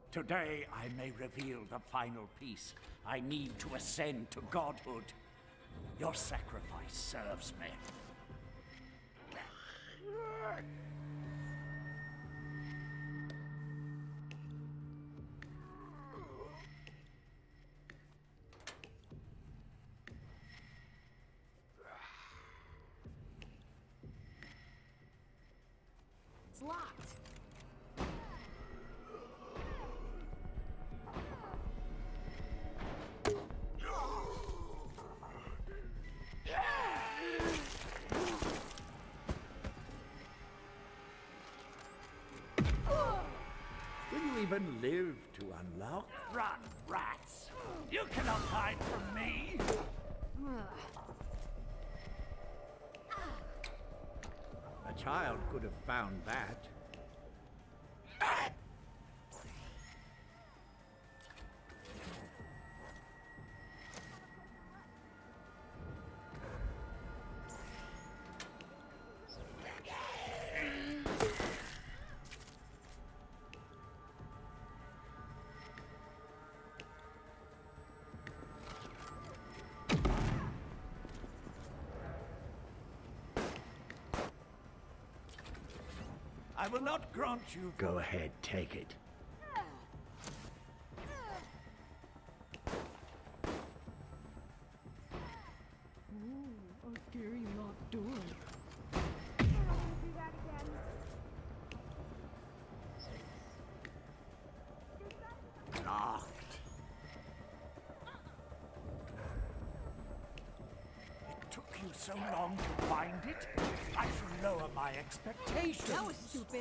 Today I may reveal the final piece. I need to ascend to godhood. Your sacrifice serves me. It's locked. Will you even live to unlock? Run, rats! You cannot hide from me! A child could have found that. I will not grant you... Go ahead, take it. Ooh, a scary locked door. Do that again. Locked. It took you so long to find it? I shall lower my expectations. That was stupid.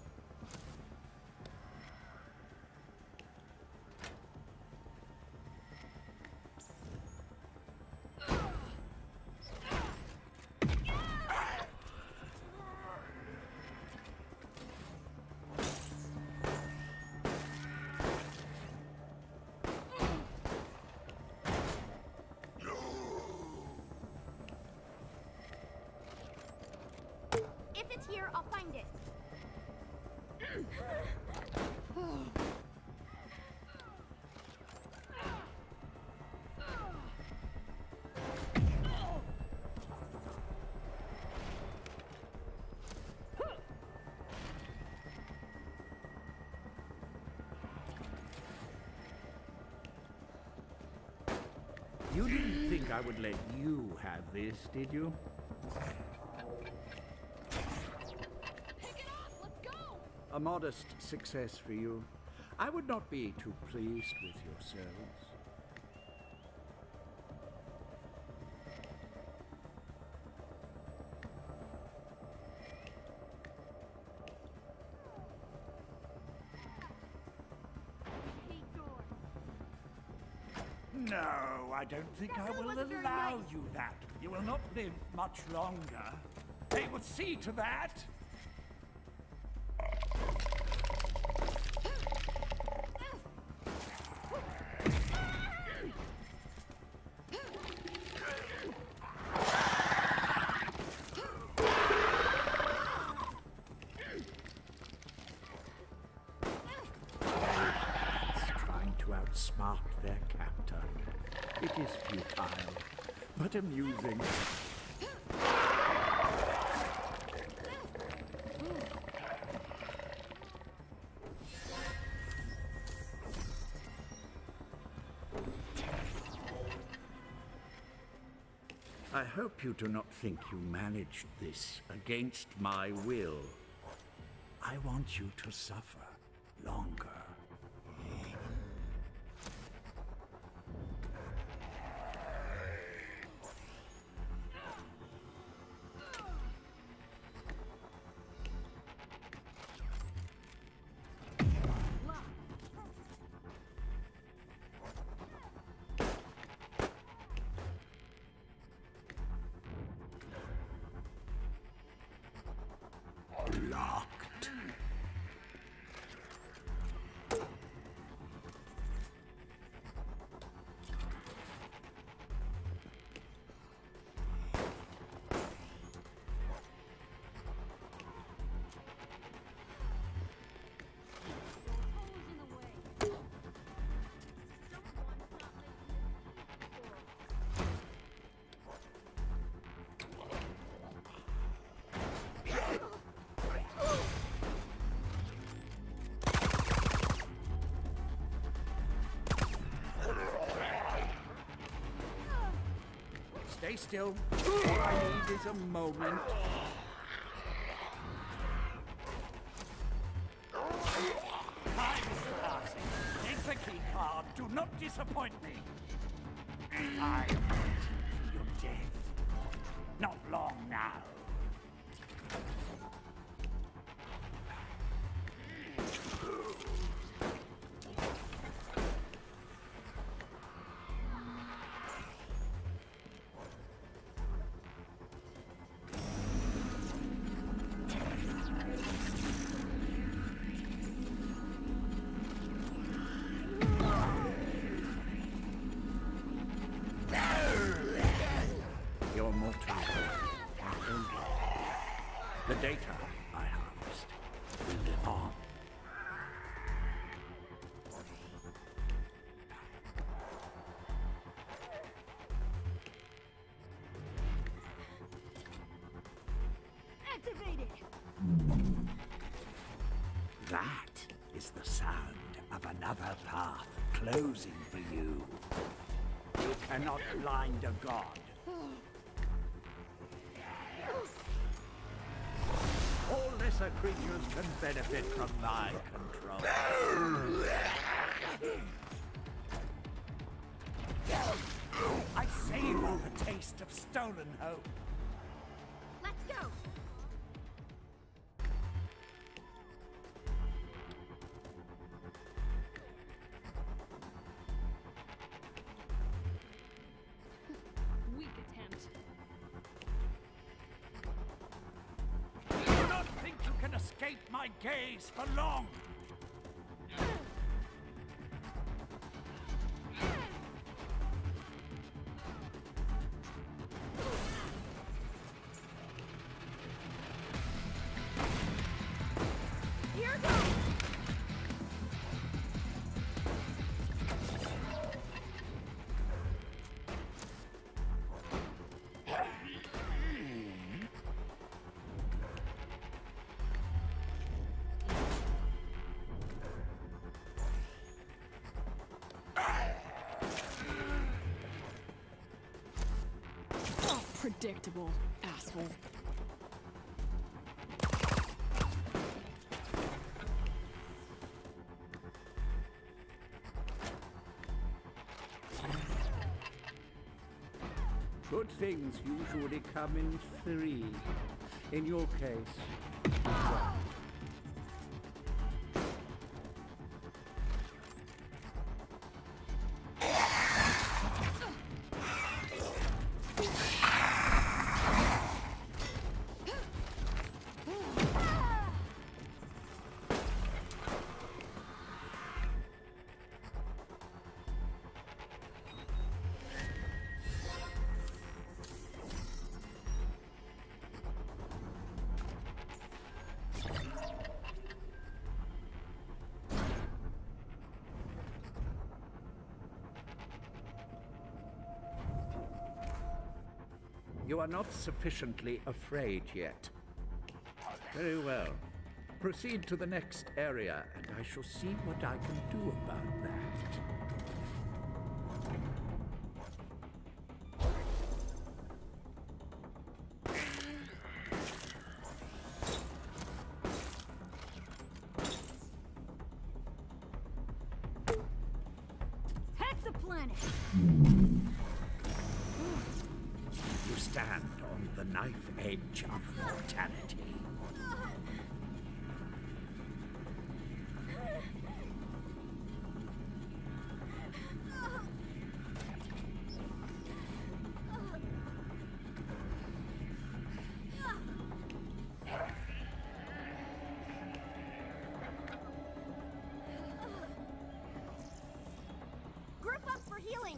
If it's here, I'll find it. You didn't think I would let you have this, did you? Pick it up! Let's go! A modest success for you. I would not be too pleased with yourselves. No, I don't think I will wasn't very allow nice. you that. You will not live much longer. They will see to that. Trying to outsmart their captor. It is futile, but amusing. I hope you do not think you managed this against my will. I want you to suffer longer. Locked. Stay still. All I need is a moment. Time is passing. Take the key card. Do not disappoint me. I am waiting for your death. Not long now. Your mortal will. The data I harvest will live on. Activated! That is the sound of another path closing for you. You cannot blind a god. All lesser creatures can benefit from my control. I savor the taste of stolen hope. Let's go! Weak attempt. Do not think you can escape my gaze for long. Here goes! Oh, predictable, asshole. Good things usually come in three. In your case, one. You are not sufficiently afraid yet. Very well. Proceed to the next area, and I shall see what I can do about that. Hack the planet! You stand on the knife edge of mortality. Group up for healing!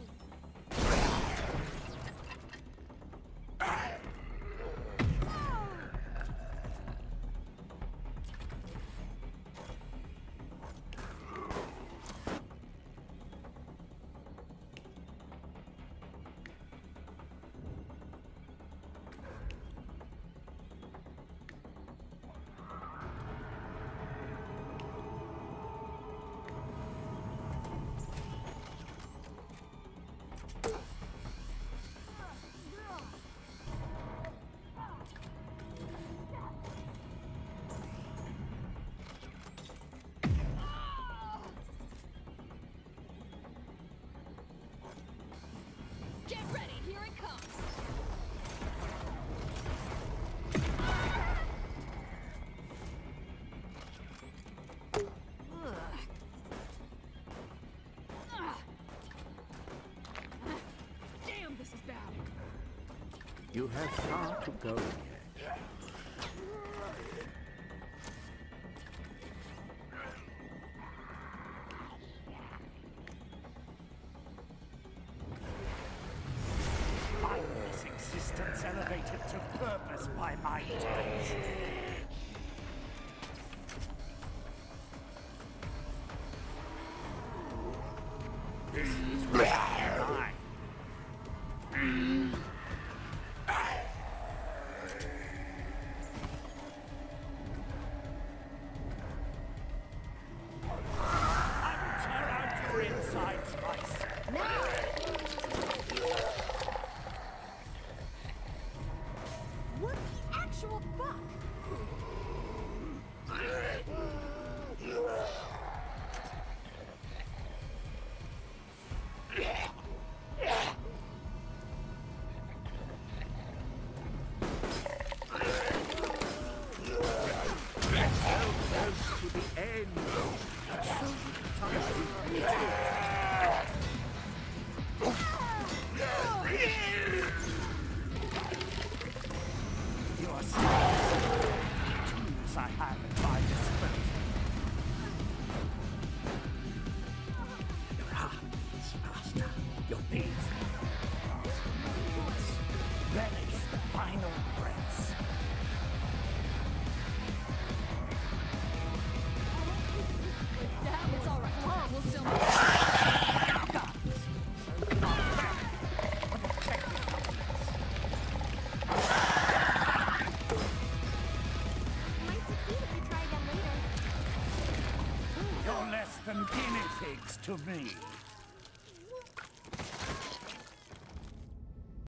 You have far to go yet. Mindless existence elevated to purpose by my touch. This is mine. I will tear out your insides myself. What the actual fuck? Close to the end. You are still tools I have at my disposal. Your heart beats faster. Your beats. Relish the final breaths. It's alright. Tomorrow we'll still meet. Might succeed if we try again later. You're less than guinea pigs to me.